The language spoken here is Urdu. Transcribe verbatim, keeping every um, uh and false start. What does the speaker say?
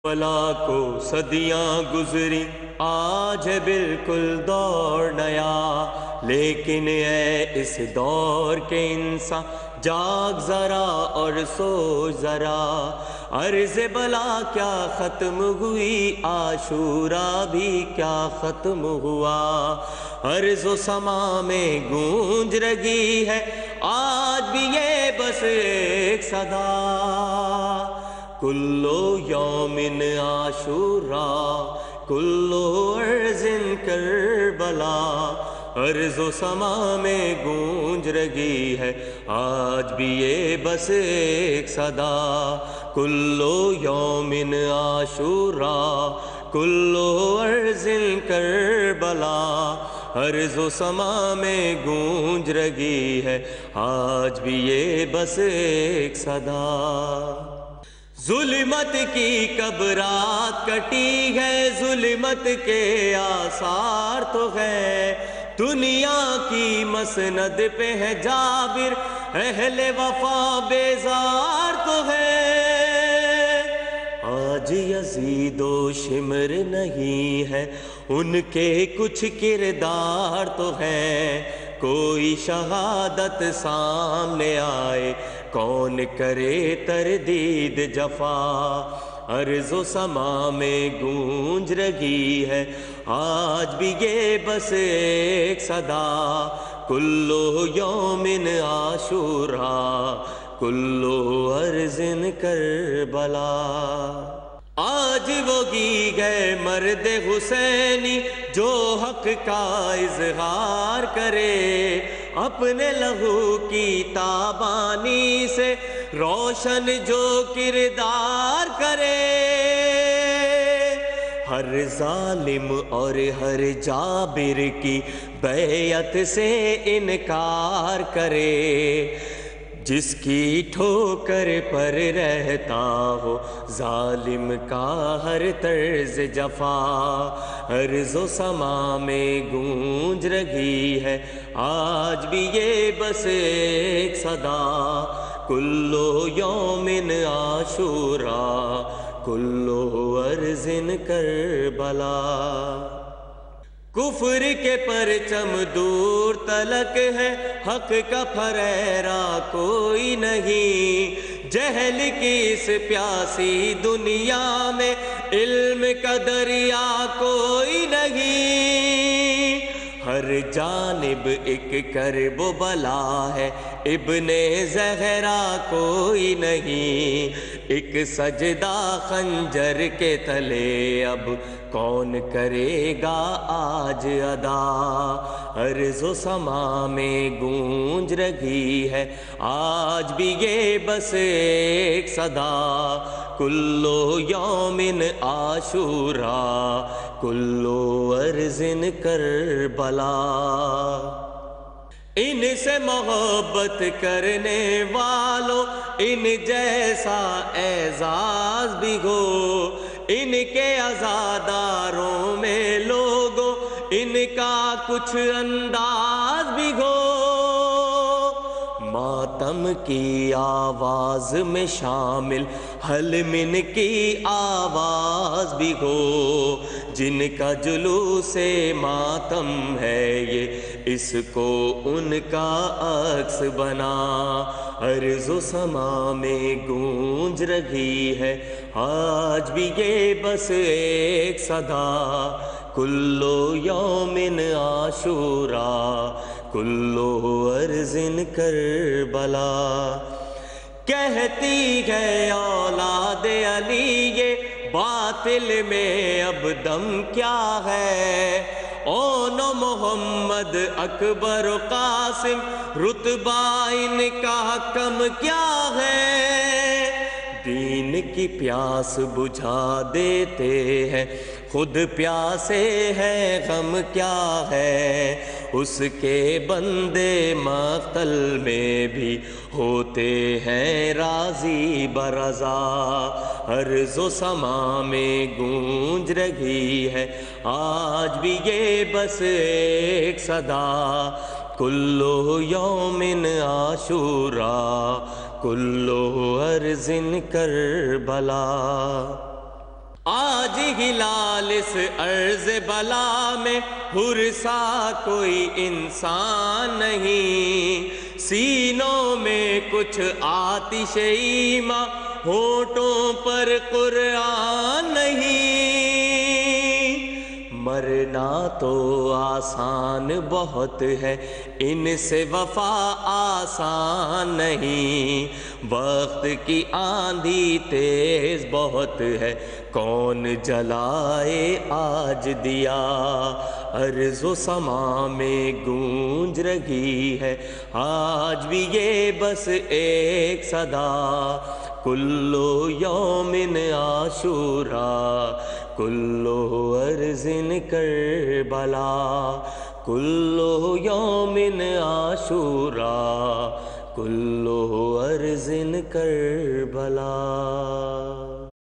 بلا کو صدیاں گزری آج ہے بالکل دور نیا، لیکن اے اس دور کے انسان جاگ ذرا اور سوچ ذرا، عرض بلا کیا ختم ہوئی، عاشورہ بھی کیا ختم ہوا، عرض و سما میں گونج رہی ہے آج بھی یہ بس ایک صدا، کلو یومن عاشورہ کلو عرض کربلا، عرض و سما میں گونج رہی ہے آج بھی یہ بس ایک صدا، کلو یومن عاشورہ کلو عرض کربلا، عرض و سما میں گونج رہی ہے آج بھی یہ بس ایک صدا، ظلمت کی کب رات کٹی ہے، ظلمت کے آثار تو ہے، دنیا کی مسند پہ ہے جابر، اہل وفا بیزار تو ہے، آج یزید و شمر نہیں ہے، ان کے کچھ کردار تو ہے، کوئی شہادت سامنے آئے کون کرے تردید جفا، عرض و سما میں گونج رہی ہے آج بھی یہ بس ایک صدا، کلو یومن عاشورہ کلو عرض کربلا، آج وہ گی گئے مرد حسینی جو حق کا اظہار کرے، اپنے لہو کی تابانی سے روشن جو کردار کرے، ہر ظالم اور ہر جابر کی بیعت سے انکار کرے، جس کی ٹھوکر پر رہتا ہو ظالم کا ہر طرز جفا، عرض و سما میں گونج رہی ہے آج بھی یہ بس ایک صدا، کلو یومن عاشورہ کلو عرض کربلا، کفر کے پرچم دور تلک ہے، حق کا پھریرا کوئی نہیں، جہل کی اس پیاسی دنیا میں علم کا دریا کوئی نہیں، ہر جانب ایک کرب و بلا ہے، ابن زہرا کوئی نہیں، ایک سجدہ خنجر کے تلے اب کون کرے گا آج ادا، عرض و سما میں گونج رہی ہے آج بھی یہ بس ایک صدا، کلو یومن عاشورہ کلو عرض کربلا، ان سے محبت کرنے والوں ان جیسا اعزاز بھی ہو، ان کے عزاداروں میں لوگوں ان کا کچھ انداز بھی ہو، ماتم کی آواز میں شامل حلمن کی آواز بھی ہو، جن کا جلوس ماتم ہے یہ اس کو ان کا عکس بنا، عرض و سما میں گونج رہی ہے آج بھی یہ بس ایک صدا، کلو یومن عاشورہ کلو عرض کربلا، کہتی ہے اولاد علی یہ باطل میں اب دم کیا ہے، اون و محمد اکبر و قاسم رتبہ ان کا کم کیا ہے، دین کی پیاس بجھا دیتے ہیں خود پیاسے ہیں غم کیا ہے، اس کے بندے مقتل میں بھی ہوتے ہیں راضی برضا، عرض و سما میں گونج رہی ہے آج بھی یہ بس ایک صدا، کلو یومن عاشورہ کلو عرض کربلا، آج ہلال اس عرض بلا میں ہرسا کوئی انسان نہیں، سینوں میں کچھ آتش ایمان، ہونٹوں پر قرآن نہیں۔ مرنا تو آسان بہت ہے، ان سے وفا آسان نہیں، وقت کی آندھی تیز بہت ہے، کون جلائے آج دیا، ارض و سما میں گونج رہی ہے آج بھی یہ بس ایک صدا، کلو یومن عاشورا کلو ارضن کربلا، کلو یومن عاشورا کلو ارضن کربلا۔